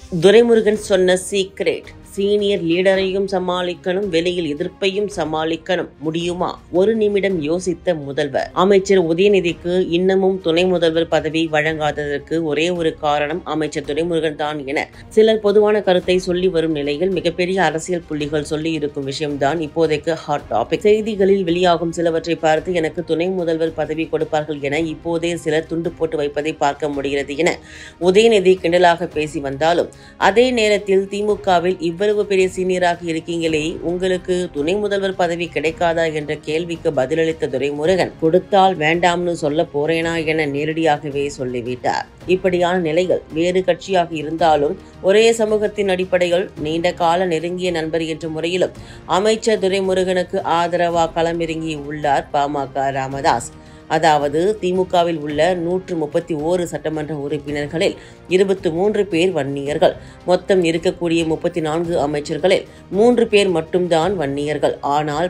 துரைமுருகன் சொன்ன secret. Senior லீடரையும் சமாளிக்கணும், வெளியில் எதிர்ப்பையும் சமாளிக்கணும். முடியுமா? ஒரு நிமிடம் யோசித்த முதல்வர். அமைச்சர் உதயநிதிக்கு இன்னமும் துணை முதல்வர் பதவி வழங்காததற்கு ஒரே ஒரு காரணம் அமைச்சர் துரைமுருகன் தான் என சிலர் பொதுவான கருத்தை சொல்லி வரும் நிலையில் மிகப்பெரிய அரசியல் புள்ளிகள் சொல்லி இருக்கும் விஷயம்தான் இப்போதைக்கு ஹாட் டாபிக். செய்திகளில் வெளியாகும் சிலவற்றை பார்த்து எனக்கு துணை முதல்வர் பதவி கொடுப்பார்கள் என இப்போதே சிலர் துண்டு போட்டு வைப்பதை பார்க்க முடிகிறது என உதயநிதி கிண்டலாக பேசி வந்தாலும், அதே நேரத்தில் திமுகவில் இவ்வளவு பெரிய சீனியராக இருக்கீங்களே, உங்களுக்கு துணை முதல்வர் பதவி கிடைக்காதா என்ற கேள்விக்கு பதிலளித்த துரைமுருகன், கொடுத்தால் வேண்டாம்னு சொல்ல போறேனா என நேரடியாகவே சொல்லிவிட்டார். இப்படியான நிலைகள் வேறு கட்சியாக இருந்தாலும் ஒரே சமூகத்தின் அடிப்படையில் நீண்ட கால நெருங்கிய நண்பர் என்ற முறையிலும் அமைச்சர் துரைமுருகனுக்கு ஆதரவாக களமிறங்கி உள்ளார் பாமக ராமதாஸ். அதாவது திமுகவில் உள்ள 131 சட்டமன்ற உறுப்பினர்களில் 23 பேர் வன்னியர்கள். மொத்தம் இருக்கக்கூடிய 34 அமைச்சர்களில் 3 பேர் மட்டும்தான் வன்னியர்கள். ஆனால்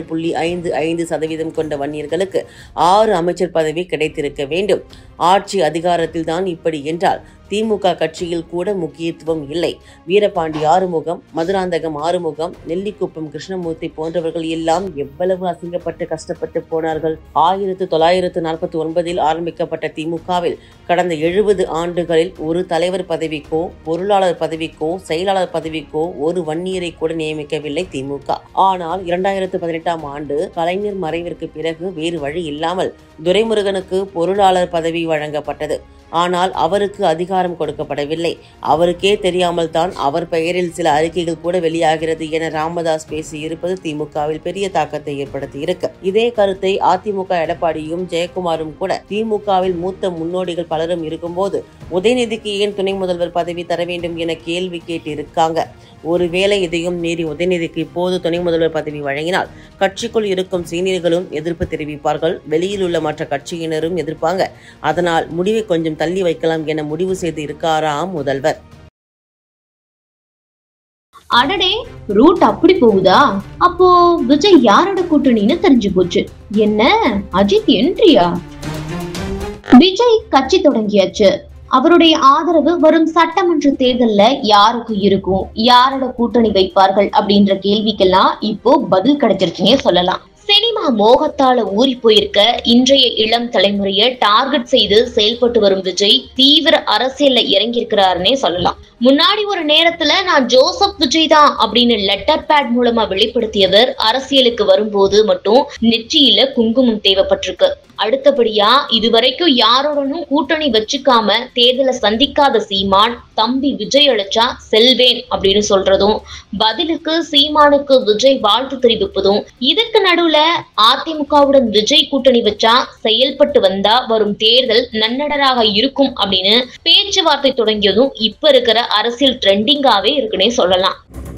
17.55% கொண்ட வன்னியர்களுக்கு 6 அமைச்சர் பதவி கிடைத்திருக்க வேண்டும். ஆட்சி அதிகாரத்தில் தான் இப்படி என்றால் திமுக கட்சியில் கூட முக்கியத்துவம் இல்லை. வீரபாண்டி ஆறுமுகம், மதுராந்தகம் ஆறுமுகம், நெல்லிக்குப்பம் கிருஷ்ணமூர்த்தி போன்றவர்கள் எல்லாம் எவ்வளவு அசிங்கப்பட்டு கஷ்டப்பட்டு போனார்கள். 1949 ஆரம்பிக்கப்பட்ட திமுகவில் கடந்த 70 ஆண்டுகளில் ஒரு தலைவர் பதவிக்கோ, பொருளாளர் பதவிக்கோ, செயலாளர் பதவிக்கோ ஒரு வன்னியரை கூட நியமிக்கவில்லை திமுக. ஆனால் 2018 ஆண்டு கலைஞர் மறைவிற்கு பிறகு வேறு வழி இல்லாமல் துரைமுருகனுக்கு பொருளாளர் பதவி வழங்கப்பட்டது. ஆனால் அவருக்கு அதிகாரம் கொடுக்கப்படவில்லை. அவருக்கே தெரியாமல் தான் அவர் பெயரில் சில அறிக்கைகள் கூட வெளியாகிறது என ராமதாஸ் பேசியிருப்பது திமுகவில் பெரிய தாக்கத்தை ஏற்படுத்தி இருக்கு. இதே கருத்தை அதிமுக எடப்பாடியும் ஜெயக்குமாரும் கூட திமுகவில் மூத்த முன்னோடிகள் பலரும் இருக்கும்போது உதயநிதிக்கு ஏன் துணை முதல்வர் பதவி தர வேண்டும் என கேள்வி கேட்டு இருக்காங்க. ஒருவேளை இதையும் மீறி உதயநிதிக்கு இப்போது துணை முதல்வர் பதவி வழங்கினால் கட்சிக்குள் இருக்கும் சீனியர்களும் எதிர்ப்பு தெரிவிப்பார்கள், வெளியில் உள்ள மற்ற கட்சியினரும் எதிர்ப்பாங்க. அதனால் முடிவை கொஞ்சம் தள்ளி வைக்கலாம் என முடிவு செய்து இருக்காராம் முதல்வர். அடடே, ரூட் அப்படி போகுதா? அப்போ விஜய் யாரோட கூட்டணின்னு தெரிஞ்சு போச்சு. என்ன அஜித் என்ட்ரியா? விஜய் கட்சி தொடங்கியாச்சு. அவருடைய ஆதரவு வரும் சட்டமன்ற தேர்தல்ல யாருக்கு இருக்கும், யாரோட கூட்டணி வைப்பார்கள் அப்படின்ற கேள்விக்கெல்லாம் இப்போ பதில் கிடைச்சிருச்சுன்னே சொல்லலாம். சினிமா மோகத்தால ஊறி போயிருக்க இன்றைய இளம் தலைமுறையை டார்கெட் செய்து செயல்பட்டு வரும் விஜய் தீவிர அரசியல்ல இறங்கி இருக்கிறாருன்னே சொல்லலாம். முன்னாடி ஒரு நேரத்துல நான் ஜோசப் விஜய் தான் அப்படின்னு லெட்டர் பேட் மூலமா வெளிப்படுத்தியவர் அரசியலுக்கு வரும்போது மட்டும் நெற்றியில குங்குமம் தேவைப்பட்டிருக்கு. அடுத்தபடியா இதுவரைக்கும் யாரோடனும் கூட்டணி வச்சுக்காம தேர்தலை சந்திக்காத சீமான் தம்பி விஜய் அழைச்சா செல்வேன் அப்படின்னு சொல்றதும், பதிலுக்கு சீமானுக்கு விஜய் வாழ்த்து தெரிவிப்பதும், இதுக்கு நடுவுல அதிமுகவுடன் விஜய் கூட்டணி வச்சா செயல்பட்டு வந்தா வரும் தேர்தல் நன்னடராக இருக்கும் அப்படின்னு பேச்சுவார்த்தை தொடங்கியதும் இப்ப இருக்கிற அரசியல் ட்ரெண்டிங்காவே இருக்குன்னே சொல்லலாம்.